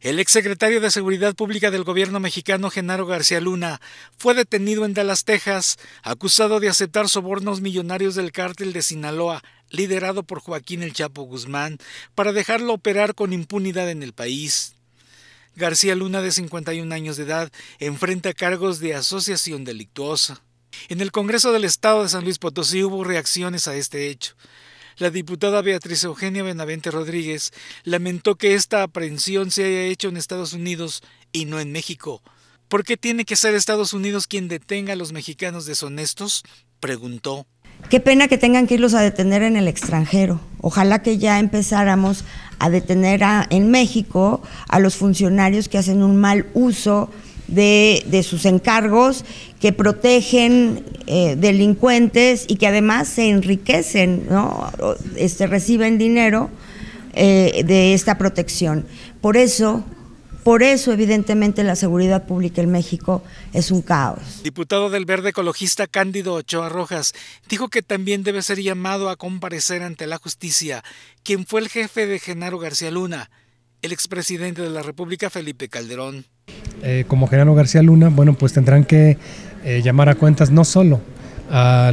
El exsecretario de Seguridad Pública del gobierno mexicano, Genaro García Luna, fue detenido en Dallas, Texas, acusado de aceptar sobornos millonarios del cártel de Sinaloa, liderado por Joaquín El Chapo Guzmán, para dejarlo operar con impunidad en el país. García Luna, de 51 años de edad, enfrenta cargos de asociación delictuosa. En el Congreso del Estado de San Luis Potosí hubo reacciones a este hecho. La diputada Beatriz Eugenia Benavente Rodríguez lamentó que esta aprehensión se haya hecho en Estados Unidos y no en México. ¿Por qué tiene que ser Estados Unidos quien detenga a los mexicanos deshonestos?, preguntó. Qué pena que tengan que irlos a detener en el extranjero. Ojalá que ya empezáramos a detener en México a los funcionarios que hacen un mal uso de sus encargos, que protegen delincuentes y que además se enriquecen, ¿no? Reciben dinero de esta protección. Por eso, evidentemente, la seguridad pública en México es un caos. Diputado del Verde Ecologista Cándido Ochoa Rojas dijo que también debe ser llamado a comparecer ante la justicia quien fue el jefe de Genaro García Luna, el expresidente de la República, Felipe Calderón. Como Genaro García Luna, bueno, pues tendrán que llamar a cuentas no solo a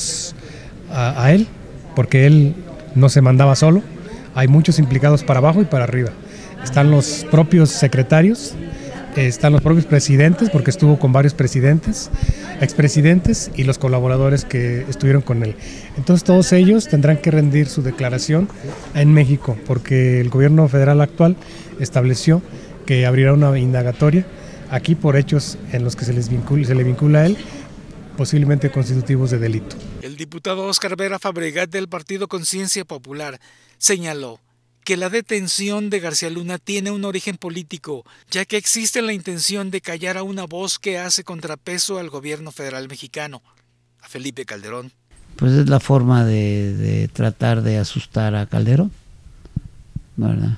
él, porque él no se mandaba solo, hay muchos implicados para abajo y para arriba. Están los propios secretarios, están los propios presidentes, porque estuvo con varios presidentes, expresidentes y los colaboradores que estuvieron con él. Entonces todos ellos tendrán que rendir su declaración en México, porque el gobierno federal actual estableció que abrirá una indagatoria aquí por hechos en los que se le vincula a él, posiblemente constitutivos de delito. El diputado Óscar Vera Fabregat del Partido Conciencia Popular señaló que la detención de García Luna tiene un origen político, ya que existe la intención de callar a una voz que hace contrapeso al gobierno federal mexicano, a Felipe Calderón. Pues es la forma de tratar de asustar a Calderón, ¿verdad?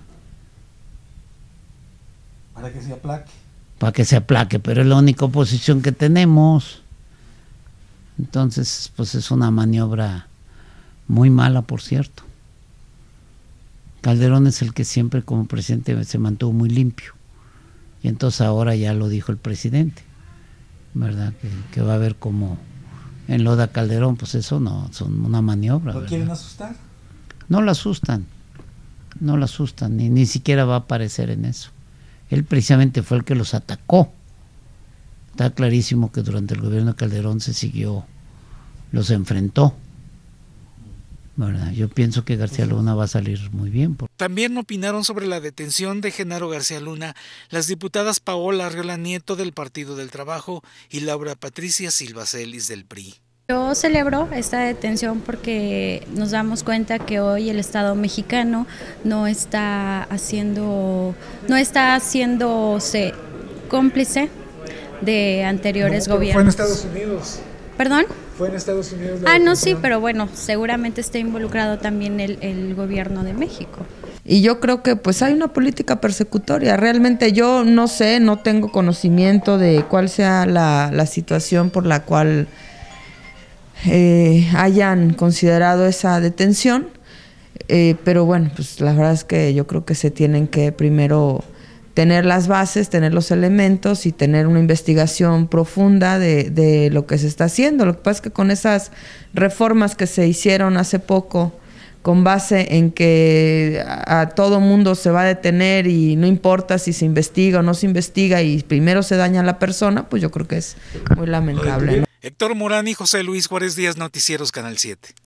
Para que se aplaque. Para que se aplaque, pero es la única oposición que tenemos. Entonces, pues es una maniobra muy mala, por cierto. Calderón es el que siempre como presidente se mantuvo muy limpio. Y entonces ahora ya lo dijo el presidente, ¿verdad? Que va a ver cómo enloda a Calderón, pues eso no, son una maniobra. ¿Lo quieren asustar? No lo asustan, ni siquiera va a aparecer en eso. Él precisamente fue el que los atacó. Está clarísimo que durante el gobierno de Calderón los enfrentó, ¿verdad? Yo pienso que García Luna va a salir muy bien. También opinaron sobre la detención de Genaro García Luna las diputadas Paola Arriola Nieto del Partido del Trabajo y Laura Patricia Silva Celis del PRI. Yo celebro esta detención porque nos damos cuenta que hoy el Estado mexicano no está haciéndose cómplice de anteriores gobiernos. Fue en Estados Unidos. ¿Perdón? Fue en Estados Unidos. No, sí, pero bueno, seguramente está involucrado también el gobierno de México. Y yo creo que pues hay una política persecutoria. Realmente yo no sé, no tengo conocimiento de cuál sea la situación por la cual hayan considerado esa detención, pero bueno, pues la verdad es que yo creo que se tienen que primero tener las bases, tener los elementos y tener una investigación profunda de lo que se está haciendo. Lo que pasa es que con esas reformas que se hicieron hace poco, con base en que a todo mundo se va a detener y no importa si se investiga o no se investiga y primero se daña a la persona, pues yo creo que es muy lamentable, ¿no? Héctor Morán y José Luis Juárez Díaz, Noticieros Canal 7.